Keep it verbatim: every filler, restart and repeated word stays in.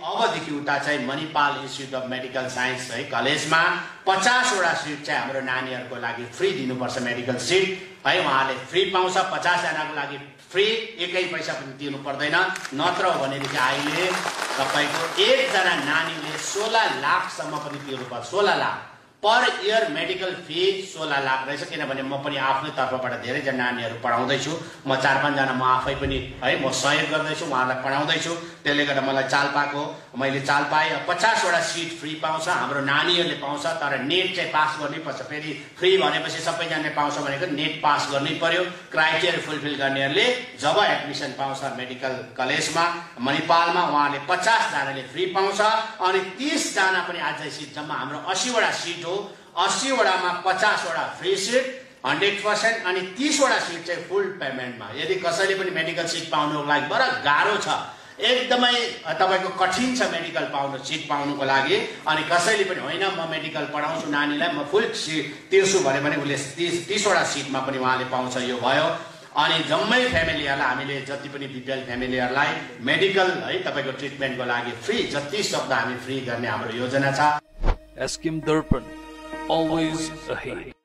अबदेखि उता चाहिँ Manipal institute of medical science है कलेजमा पचासवटा सिट चाहिँ हाम्रो नानीहरूको लागि फ्री दिनुपर्छ मेडिकल सिट है उहाँले फ्री पाउँछ पचास जनाको लागि फ्री एकै पैसा पनि दिनु पर्दैन नत्र हो भनेदेखि अहिले तपाईको एकजना नानीले सोह्र लाखसम्म पनि तिर्नुपर्छ सोह्र lakh per year medical fee सोह्र लाख रहेछ किनभने म पनि आफ्नै तर्फबाट धेरैजना नानीहरू पढाउँदैछु म चार पाँचजना म आफै पनि है म सहयोग गर्दैछु उहाँलाई पढाउँदैछु त्यसले गर्दा मलाई चाल पाएको मैले चाल पाएँ पचासवटा सिट फ्री पाउँछ हाम्रो नानीहरूले पाउँछ तर नेट चाहिँ पास गर्नै पर्छ फेरि फ्री भनेपछि सबैजनाले पाउँछ भनेको नेट पास गर्नै पर्यो क्राइटेरिया फुलफिल गर्नेहरूले जब एडमिसन पाउँछ मेडिकल कलेजमा मणिपालमा उहाँले पचासजनाले फ्री पाउँछ अनि तीसजना पनि अझै सिट जम्मा हाम्रो अस्सीवटा सिट हो अस्सीवटामा पचासवटा फ्री सिट हन्ड्रेड पर्सेंट अनि तीसवटा सिट चाहिँ फुल पेमेन्टमा यदि कसैले पनि मेडिकल सिट पाउनुको लागि बडा गाह्रो छ एकदमै तपाईको कठिन छ मेडिकल पाउनु सिट पाउनुको लागि अनि कसैले पनि होइन म मेडिकल पढाउँछु नानीलाई म फुल सिट तिर्छु भने पनि उले तीसवटा सिटमा पनि उहाँले पाउँछ यो भयो अनि जम्मै फ्यामिलीहरुलाई हामीले जति पनि बीपीएल फ्यामिलीहरुलाई मेडिकल है तपाईको ट्रिटमेन्टको लागि फ्री जति सक्दो हामी फ्री गर्ने हाम्रो योजना छ एस्किम दर्पण always ahead